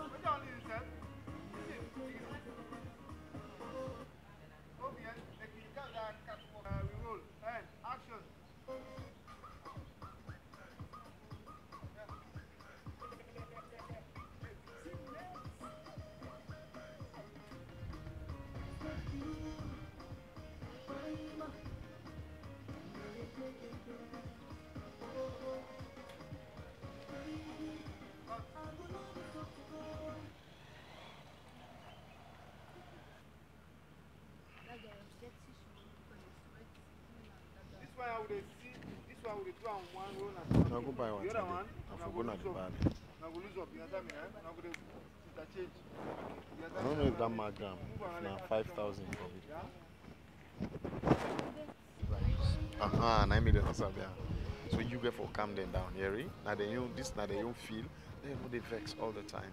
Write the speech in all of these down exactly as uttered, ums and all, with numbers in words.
I'll go buy one. The other one, I'll go at the bar. I don't know if that magram now five thousand for it. Aha, nine million or something. So you get for Camden down here. Now they you this now they don't feel they know they vex all the time.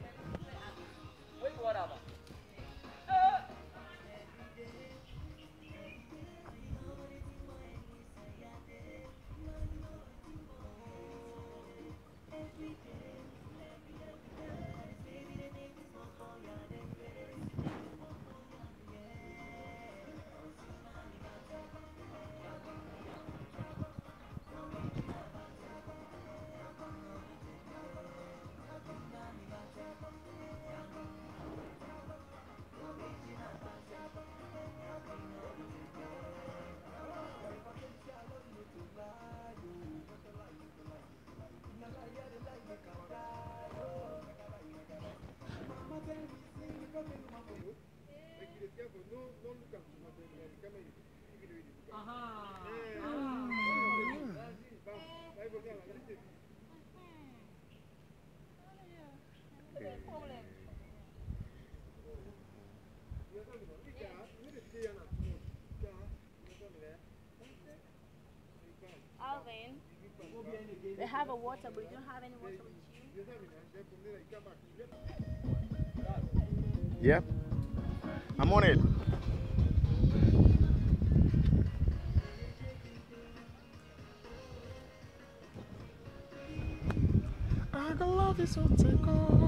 Alvin, they have a water, but you don't have any water with you? Yeah, I'm on it. I can love you so take off.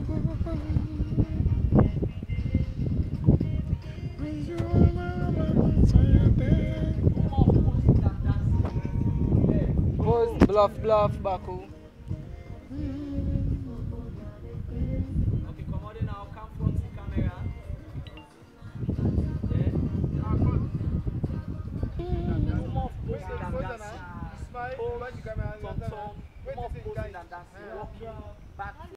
Bluff, bluff, Baku. Okay, come on now, come front the camera. Yeah. Come off, posting and dancing. Pose, tom tom, come off, posting and dancing. Walking back.